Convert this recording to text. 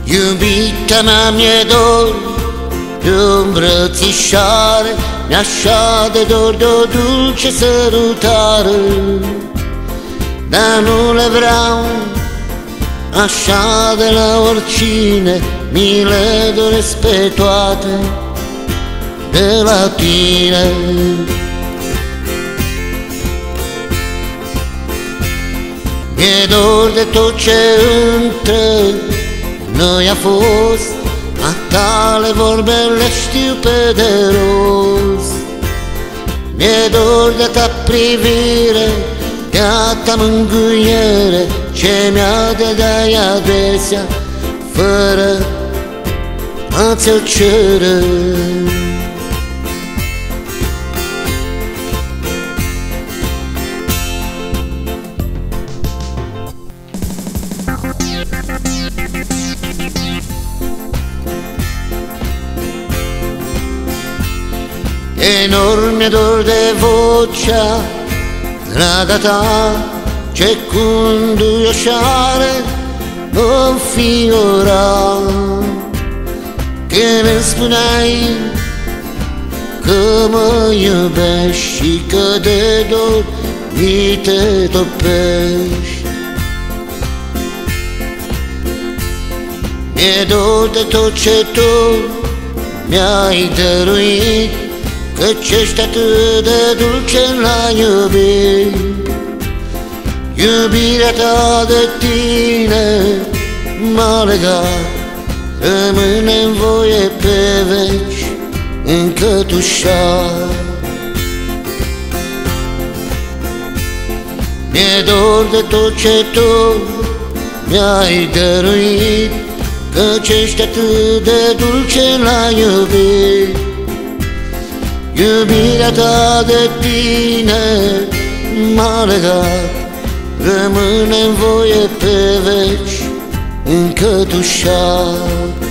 Iubita mea, mi-e dor de o îmbrățișare, mi-așa de dor de o dulce sărutare, dar nu le vreau așa de la oricine, mi le doresc pe toate de la tine. Mi-e dor de tot ce între noi a fost, a tale vorbe le știu pe de rost. Mi-e dor de ta privire, de a ta mângâiere, ce mi-a dădeai adesea, fără a ți-o cere. Enorme dor de vocea, draga ta, ce cu înduioșare o înfiora. Când îmi spuneai că mă iubești și că de dor mi te topești, mi-e dor de tot ce tu mi-ai dăruit, căci ești atât de dulce la iubit. Iubirea ta de tine m-a legat, rămâne-n voie pe veci încătușat. Mi-e dor de tot ce tu mi-ai dăruit, căci ești atât de dulce la iubit. Iubirea ta de tine m-a legat, rămâne-n voie pe veci încătușat.